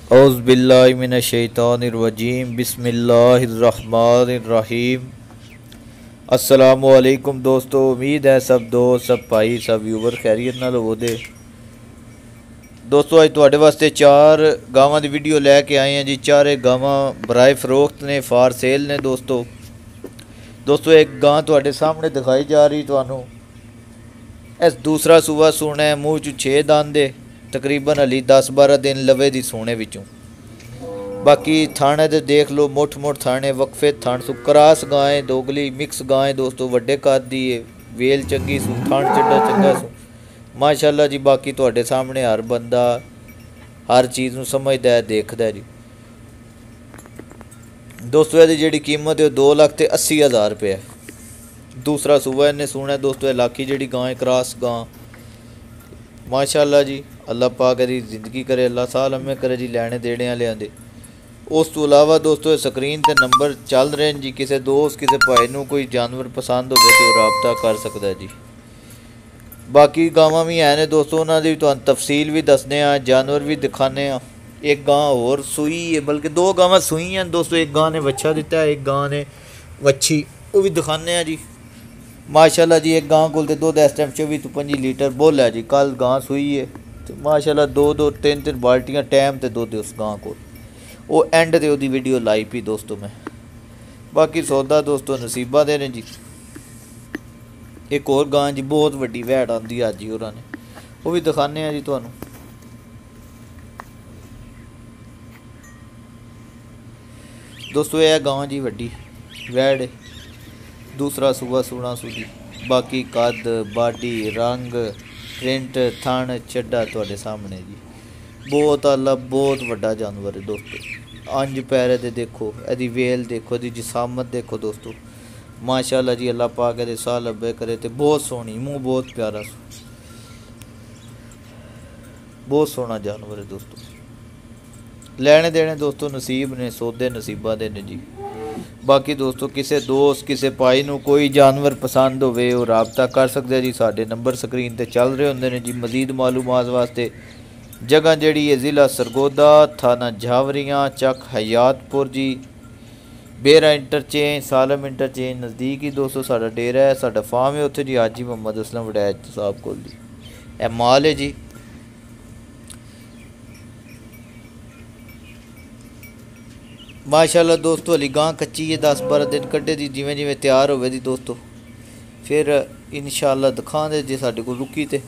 औज़ुबिल्लाहिमिनश्शैतानिर्रजीम बिस्मिल्लाहिर्रहमानिर्रहीम। अस्सलामुअलैकुम दोस्तों, उम्मीद है सब दोस्त, सब भाई, सब व्यूवर खैरियत नाल होवोगे। दोस्तों अज तुहाडे वास्ते चार गावां दी वीडियो लैके आए हैं जी। चारे गावां बराए फरोख्त ने, फार सेल ने। दोस्तों एक गां तुहाडे सामने दिखाई जा रही तुहानू। इस दूसरा सूआ सूना है, मूँह च 6 दंद, तकरीबन हली 10-12 दिन लवे दी सोने विचों। बाकी थाने दे देख लो, मुठ थाने वक्फे थान सु। क्रास गाय दोगली मिक्स गाय दोस्तों, वड्डे कद दी है, वेल चंगी सू, थान चड्डा चंगा सू माशाअल्लाह जी। बाकी तुहाडे सामने हर बंदा हर चीज़ नू समझदा है, देखदा है जी। दोस्तों इहदी जिहड़ी कीमत है 2,80,000 रुपये है। दूसरा सूआ इन्हें सुना है दोस्तों। लाखी जिहड़ी गाय क्रास गां माशाअल्लाह जी। अल्लाह पाक दी जिंदगी करे, अल्लाह साल लम्मे करे जी, लैने देने वाले आंदे। उस तो इलावा दोस्तों स्क्रीन ते नंबर चल रहे हैं जी। किसी दोस्त किसी भाई नू कोई जानवर पसंद हो तो रबता कर सकता है जी। बाकी गावां भी है ने दोस्तों, उन्होंने भी तुहानू तफसील भी दसने, जानवर भी दिखाने। एक गां होर सूई है, बल्कि 2 गावां सूई हैं दोस्तों। एक गां ने बच्चा दिता है, एक गां ने वच्छी, वो भी दिखाने जी माशाअल्लाह जी। एक गां कोल ते दुध इस टाइम 24 तो 25 लीटर बोल है जी। कल गां सूई है तो माशाअल्लाह 2-2 3-3 बाल्टियां टाइम ते दुध उस गां को। वो एंड ते ओदी वीडियो लाई पी दोस्तों मैं। बाकी सौदा दोस्तों नसीबा दे ने जी। एक और गां जी बहुत वड्डी वैड़ आंदी अज जी होरां ने, वो भी दिखाने जी तुहानू। दोस्तों यह गां जी वड्डी वैड़ है, दूसरा सूआ सूना सूदी। बाकी कद बाडी रंग प्रिंट थन चड्डा तुहाडे सामने जी। बहुत आला बहुत वड्डा जानवर है दोस्तों। 5 पैरे दे देखो, यदी वेल देखो, यदी जिसामत देखो दोस्तों माशाअल्लाह जी। अल्लाह पाक दे साल लब्बे करे तो बहुत सोहनी, मूँह बहुत प्यारा, बहुत सोहना जानवर है दोस्तों। लैने देने दोस्तों नसीब ने, सौदे नसीबा दे ने जी। बाकी दोस्तों किसी दोस्त किसी भाई नू कोई जानवर पसंद होवे वो रबता कर सकते जी। साडे नंबर स्क्रीन ते चल रहे होंदे ने जी। मजीद मालूमात वास्ते जगह जिहड़ी है ज़िला सरगोदा, थाना झावरियाँ, चक हयातपुर जी, बेरा इंटरचेंज, सालम इंटरचेंज नज़दीक ही दोस्तों साडा डेरा है, साडा फार्म है उत्थे जी। हाजी मोहम्मद असलम वड़ैच साहब कोल जी ए माल है जी। माशाअल्लाह दोस्तों हली गां कच्ची है, 10-12 दिन कड्ढे दी, जिवें जिवें तैयार होवे दी दोस्तों फिर इंशाअल्लाह दिखा दे जे साडे कोल रुकी ते।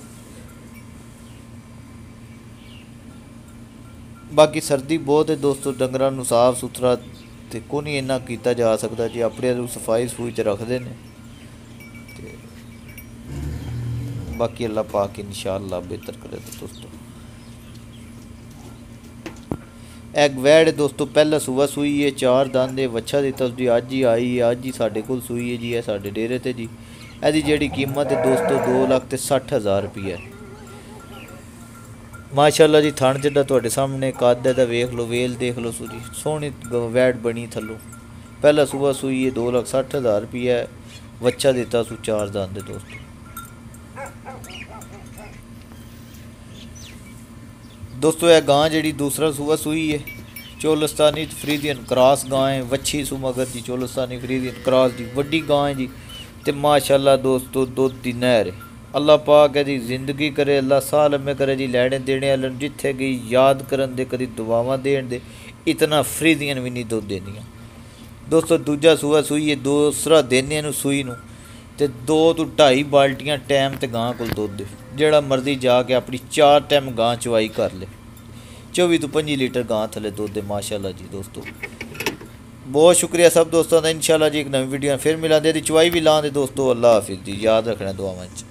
बाकी सर्दी बहुत है दोस्तों, डंगरां नू साफ सुथरा तो को नहीं इन्ना किया जा सकता जी। अपने सफाई सफूई च रखते हैं। बाकी अल्लाह पाक इंशाअल्लाह बेहतर करे दोस्तों। एक वैड़ है दोस्तों, पहला सूआ सूई है, 4 दंद है, वच्छा दिता उसकी अज ही आई है, अज ही साढ़े कोल सूई है जी। है साढ़े डेरे ते जी। यदी जिहड़ी कीमत है दोस्तों 2,60,000 रुपया है माशाअल्लाह जी। थन चड्डा तुहाडे सामने, कद दा वेख लो, वेल देख लो सूरी, सोहनी वैड़ बनी थल्लों। पहला सूआ सूई है, 2,60,000 रुपया है, वच्छा दिता सू 4 दंद है दोस्तों। दोस्तों यह गां जिहड़ी दूसरा सूआ सूई है, चोलस्तानी फ्रीजियन क्रॉस गां है, वच्छी सू मगर जी, चोलस्तानी फ्रीजियन क्रॉस जी, वड्डी गां है जी। तो माशाअल्लाह दोस्तों दुध दी नहर है। अल्लाह पाक दी जिंदगी करे, अल्लाह साल लम्मे करे जी। लैने देने वाले जिथे गई याद करन दे, कदी दुआवां देन दे, इतना फ्रीजियन भी नहीं दुध देंदियां दोस्तों। दूजा सूआ सूई है, दूसरा देने नू सूई नू ते 2 तो 2.5 बाल्टियां टाइम ते गां कोल दुध दे। जेड़ा मर्जी जाके अपनी 4 टाइम गां चवाई कर ले, 24 तो 25 लीटर गां थले दुध दे माशाअल्लाह जी दोस्तों। बहुत शुक्रिया सब दोस्तों का। इंशाअल्लाह जी एक नवी वीडियो फिर मिलांदे, चवाई भी लांदे दोस्तों। अल्लाह हाफिज़ जी, याद रखना दुआवां च।